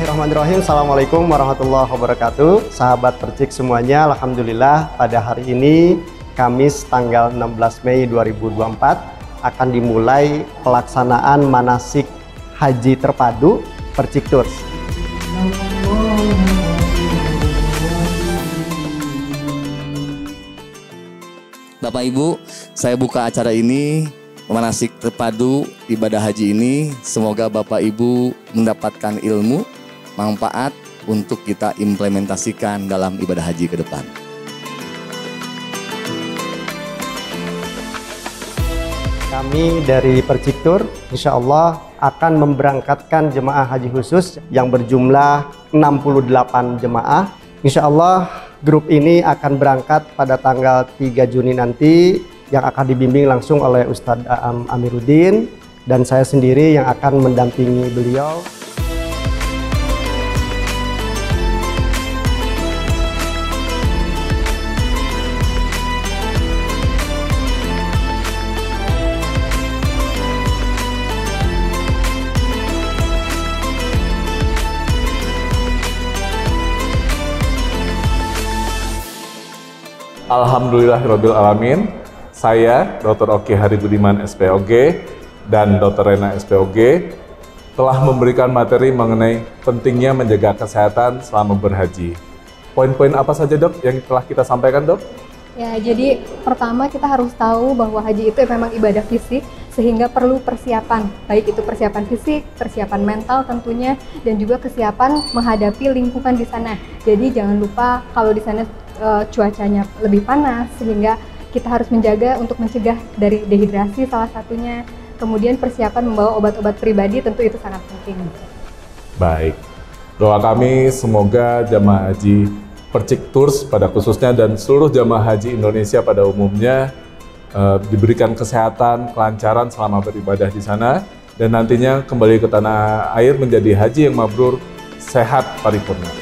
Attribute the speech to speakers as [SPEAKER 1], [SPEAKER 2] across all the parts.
[SPEAKER 1] Bismillahirrahmanirrahim. Assalamualaikum warahmatullahi wabarakatuh. Sahabat Percik semuanya, alhamdulillah pada hari ini Kamis tanggal 16 Mei 2024 akan dimulai pelaksanaan manasik haji terpadu Percik Tours.
[SPEAKER 2] Bapak Ibu, saya buka acara ini, manasik terpadu ibadah haji ini. Semoga Bapak Ibu mendapatkan ilmu, manfaat untuk kita implementasikan dalam ibadah haji ke depan.
[SPEAKER 1] Kami dari Percik Tours, insya Allah akan memberangkatkan jemaah haji khusus yang berjumlah 68 jemaah. Insya Allah grup ini akan berangkat pada tanggal 3 Juni nanti yang akan dibimbing langsung oleh Ustadz Aam Amiruddin dan saya sendiri yang akan mendampingi beliau.
[SPEAKER 3] Alhamdulillahirabbil alamin. Saya Dr. Oki Haribudiman SPOG dan Dr. Rena SPOG telah memberikan materi mengenai pentingnya menjaga kesehatan selama berhaji. Poin-poin apa saja, Dok, yang telah kita sampaikan, Dok?
[SPEAKER 4] Ya, jadi pertama kita harus tahu bahwa haji itu memang ibadah fisik sehingga perlu persiapan, baik itu persiapan fisik, persiapan mental tentunya, dan juga kesiapan menghadapi lingkungan di sana. Jadi jangan lupa kalau di sana cuacanya lebih panas sehingga kita harus menjaga untuk mencegah dari dehidrasi salah satunya. Kemudian persiapan membawa obat-obat pribadi tentu itu sangat penting.
[SPEAKER 3] Baik, doa kami semoga jamaah haji Percik Tours pada khususnya dan seluruh jamaah haji Indonesia pada umumnya diberikan kesehatan, kelancaran selama beribadah di sana dan nantinya kembali ke tanah air menjadi haji yang mabrur, sehat paripurna.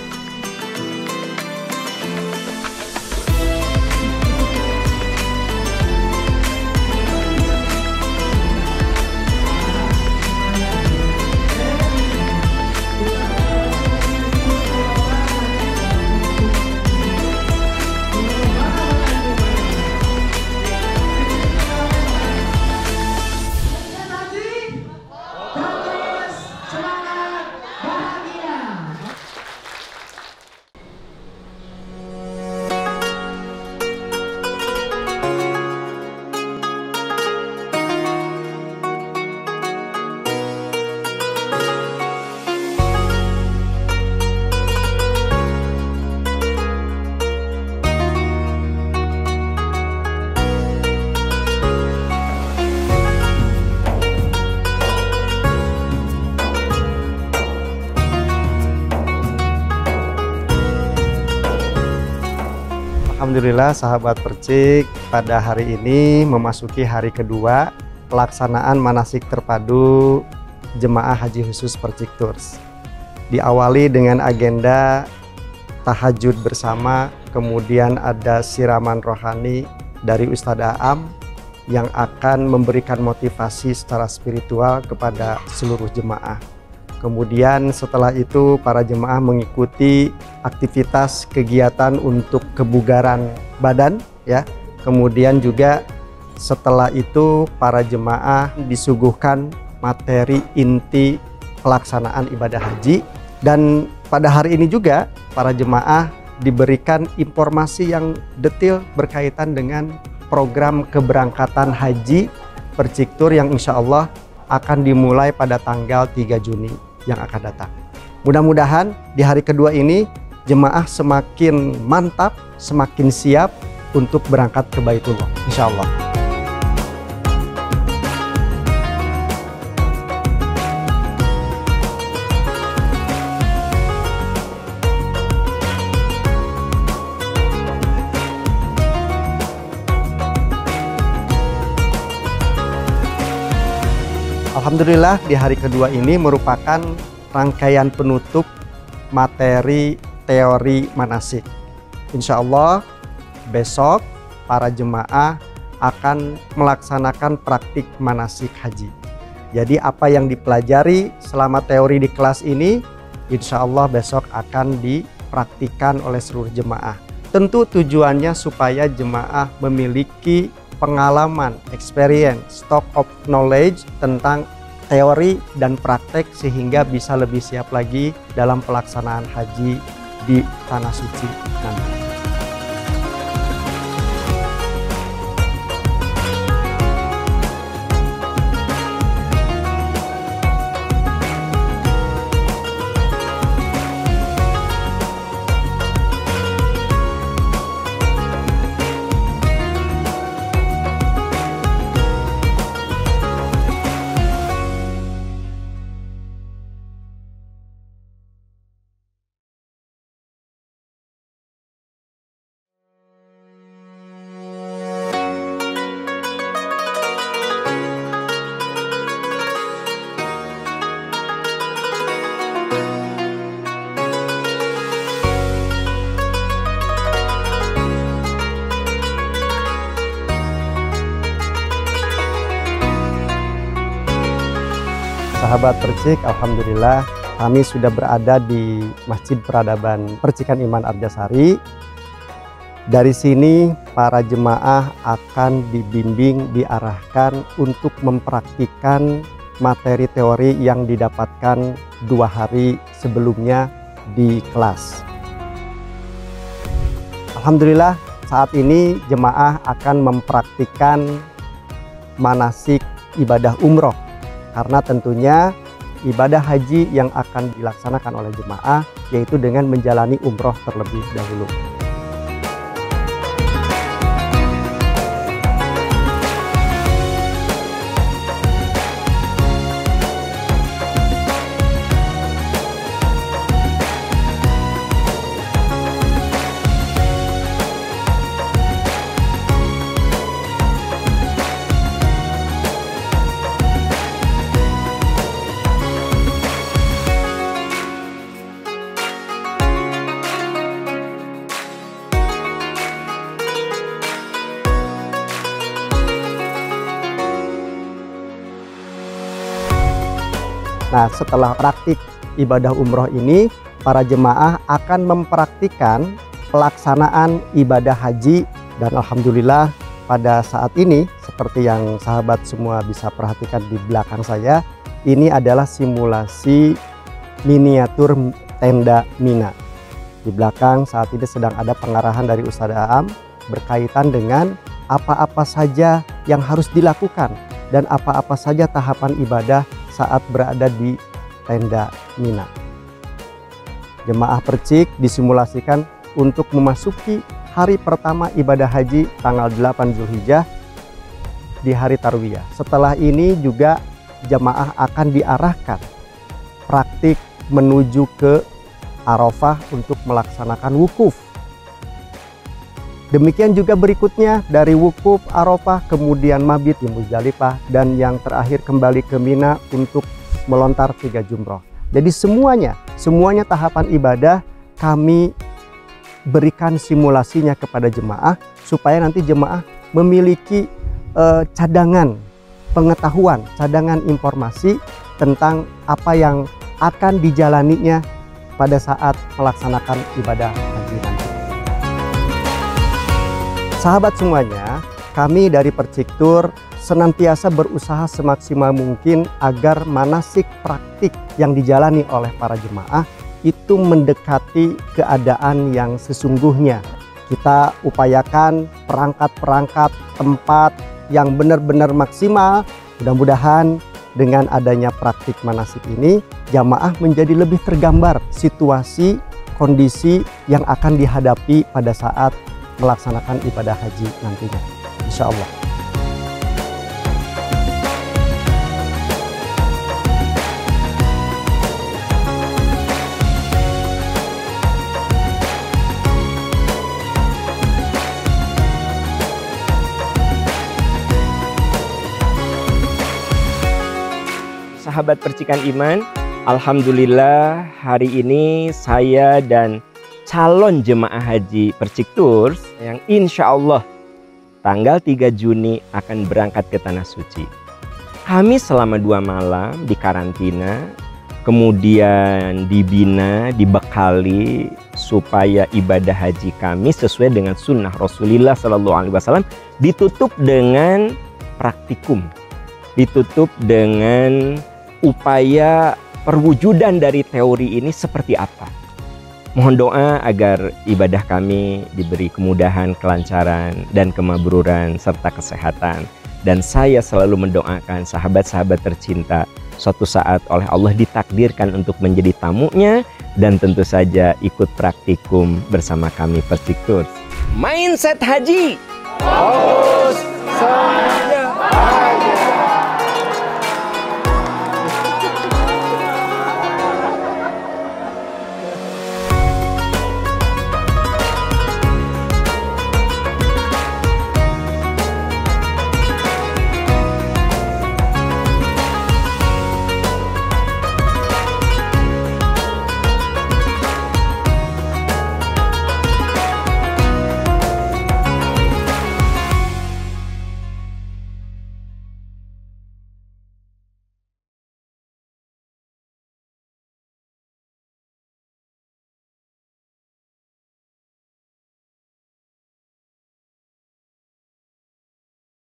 [SPEAKER 1] Alhamdulillah sahabat Percik, pada hari ini memasuki hari kedua pelaksanaan manasik terpadu jemaah haji khusus Percik Tours. Diawali dengan agenda tahajud bersama, kemudian ada siraman rohani dari Ustadz Aam yang akan memberikan motivasi secara spiritual kepada seluruh jemaah. Kemudian setelah itu para jemaah mengikuti aktivitas kegiatan untuk kebugaran badan ya. Kemudian juga setelah itu para jemaah disuguhkan materi inti pelaksanaan ibadah haji dan pada hari ini juga para jemaah diberikan informasi yang detail berkaitan dengan program keberangkatan haji Percik Tours yang insya Allah akan dimulai pada tanggal 3 Juni yang akan datang. Mudah-mudahan di hari kedua ini jemaah semakin mantap, semakin siap untuk berangkat ke Baitullah, insya Allah. Alhamdulillah di hari kedua ini merupakan rangkaian penutup materi teori manasik. Insya Allah besok para jemaah akan melaksanakan praktik manasik haji. Jadi apa yang dipelajari selama teori di kelas ini insya Allah besok akan dipraktikkan oleh seluruh jemaah. Tentu tujuannya supaya jemaah memiliki pengalaman, experience, stock of knowledge tentang teori dan praktek sehingga bisa lebih siap lagi dalam pelaksanaan haji di Tanah Suci nanti. Sahabat Percik, alhamdulillah kami sudah berada di Masjid Peradaban Percikan Iman Arjasari. Dari sini para jemaah akan dibimbing, diarahkan untuk mempraktikkan materi teori yang didapatkan 2 hari sebelumnya di kelas. Alhamdulillah saat ini jemaah akan mempraktikkan manasik ibadah umroh. Karena tentunya ibadah haji yang akan dilaksanakan oleh jemaah yaitu dengan menjalani umroh terlebih dahulu. Nah, setelah praktik ibadah umroh ini, para jemaah akan mempraktikkan pelaksanaan ibadah haji. Dan alhamdulillah pada saat ini, seperti yang sahabat semua bisa perhatikan di belakang saya, ini adalah simulasi miniatur tenda Mina. Di belakang saat ini sedang ada pengarahan dari Ustadz Aam berkaitan dengan apa-apa saja yang harus dilakukan dan apa-apa saja tahapan ibadah saat berada di tenda Mina. Jemaah Percik disimulasikan untuk memasuki hari pertama ibadah haji tanggal 8 Zulhijjah di hari Tarwiyah. Setelah ini juga jemaah akan diarahkan praktik menuju ke Arafah untuk melaksanakan wukuf. Demikian juga berikutnya dari wukuf Arafah kemudian mabit di Muzdalifah dan yang terakhir kembali ke Mina untuk melontar 3 jumroh. Jadi semuanya tahapan ibadah kami berikan simulasinya kepada jemaah supaya nanti jemaah memiliki cadangan pengetahuan, cadangan informasi tentang apa yang akan dijalaninya pada saat melaksanakan ibadah haji nanti. Sahabat semuanya, kami dari Perciktur senantiasa berusaha semaksimal mungkin agar manasik praktik yang dijalani oleh para jemaah itu mendekati keadaan yang sesungguhnya. Kita upayakan perangkat-perangkat tempat yang benar-benar maksimal. Mudah-mudahan dengan adanya praktik manasik ini, jamaah menjadi lebih tergambar situasi, kondisi yang akan dihadapi pada saat melaksanakan ibadah haji nantinya, insya Allah.
[SPEAKER 5] Sahabat Percikan Iman, alhamdulillah hari ini saya dan calon jemaah haji Perciktur yang insya Allah tanggal 3 Juni akan berangkat ke Tanah Suci. Kami selama 2 malam di karantina, kemudian dibina, dibekali supaya ibadah haji kami sesuai dengan sunnah Rasulullah SAW, ditutup dengan praktikum, ditutup dengan upaya perwujudan dari teori ini seperti apa. Mohon doa agar ibadah kami diberi kemudahan, kelancaran, dan kemabruran serta kesehatan. Dan saya selalu mendoakan sahabat-sahabat tercinta suatu saat oleh Allah ditakdirkan untuk menjadi tamunya dan tentu saja ikut praktikum bersama kami Percik Tours. Mindset Haji. Fokus semuanya.